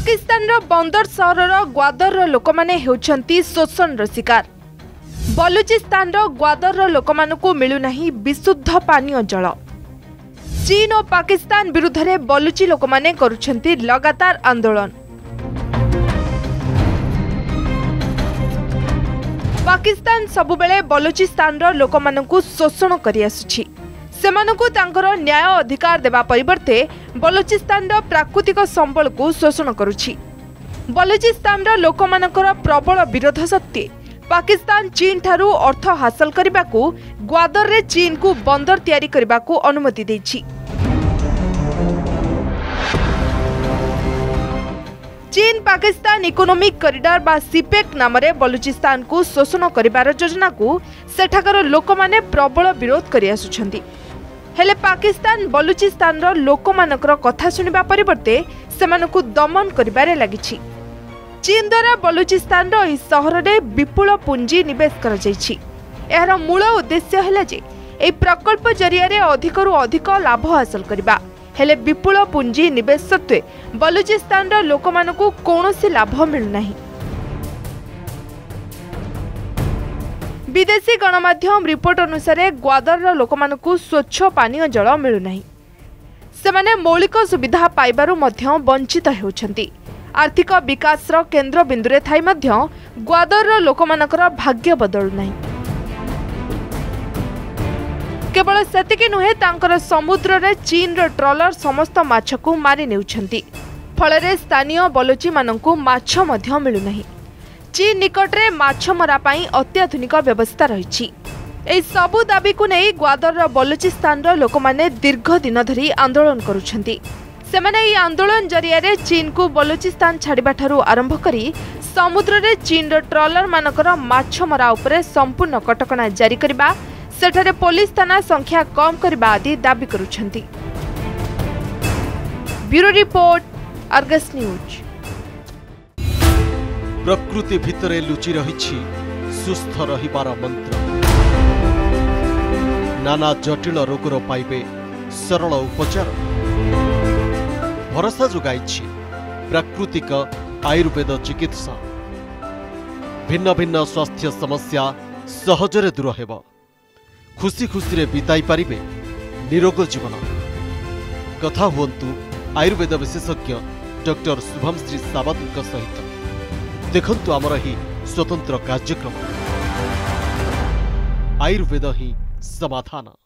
पाकिस्तान बंदर सहर ग्वादर लोक मैंने होती शोषण शिकार। बलूचिस्तान ग्वादर लोक मिलूना विशुद्ध पानीय जल। चीन और पाकिस्तान विरुद्ध में बलूची लोक मैंने करुछंती लगातार आंदोलन। पाकिस्तान सबुबेले बलूचिस्तान लोक शोषण करि आसुछि। सेमानकु तांकर न्याय अधिकार देवा परिवर्ते बलूचिस्तान प्राकृतिक संबल को शोषण करुछि। बलूचिस्तान लोकमानकर प्रबल विरोध सत्वे पाकिस्तान चीन ठारू अर्थ हासिल करबाकू ग्वादर रे चीन को बंदर तैयारी करबाकू अनुमति देछि। चीन पाकिस्तान इकोनॉमिक कॉरिडोर बा सीपेक नाम रे बलूचिस्तान को शोषण करिबार योजना को सेठाकर लोक माने प्रबल विरोध करि आसुछंती। हेले पाकिस्तान बलूचिस्तान लोक मानकर कथा सुनिबा परिवर्ते सेमानकु दमन करिबारे लागिछि। चीन द्वारा बलूचिस्तान इस सहर रे विपुल पुंजी निवेश कर जाइछि। एहार मूल उद्देश्य हैला जे ए प्रकल्प जरिया रे अधिकरु अधिक लाभ हासिल करिबा। हेले विपुल पुंजी निवेश सत्वे बलूचिस्तान लोक मानकु कोनोसी लाभ मिलु नाही। विदेशी गणमाध्यम रिपोर्ट अनुसार ग्वादर लोक मानकु स्वच्छ पानीय जल मिलु नाही। सेमाने मौलिक सुविधा पाइबारु मध्य वंचित हेउछंती। आर्थिक विकास केन्द्र बिंदुरे थाई मध्य ग्वादर लोक मानकर भाग्य बदलु नाही। केवल सेतिकी नुहे तांकर समुद्र रे चीन रो ट्रॉलर समस्त माछ को मारी नेउछंती। फलरे स्थानीय बलोची मानकु माछ मध्य मिलु नाही। चीन निकट रे माछ मरा पाई अत्याधुनिक व्यवस्था रहिछि। एई सबु दाबी को नै ग्वादर बलूचिस्तान रो लोक माने दीर्घ दिन धरी आंदोलन करुछंती। सेमाने एई आंदोलन जरिया रे चीन को बलूचिस्तान छाड़िबा ठारू आरंभ करी समुद्र रे चीन रो ट्रॉलर मानकर माछ मरा उपरे संपूर्ण कटकणा जारी करबा, सेठारे पुलिस थाना संख्या कम करबा आदि दाबी करुछंती। Bureau report, Argus news. प्रकृति भितरे लुचि रहिछि सुस्थ रहिबार मंत्र। नाना जटिल रोगर पाइबे सरल उपचार। भरोसा जोगाइछि प्राकृतिक आयुर्वेद चिकित्सा। भिन्न भिन्न स्वास्थ्य समस्या सहजरे दूर हेब। खुशी खुशी रे बिताई पारिबे निरोग जीवन। कथा हुअन्तु आयुर्वेद विशेषज्ञ डॉक्टर शुभमश्री सावंत सहित। देखंतु आमर ही स्वतंत्र कार्यक्रम आयुर्वेद ही समाधान।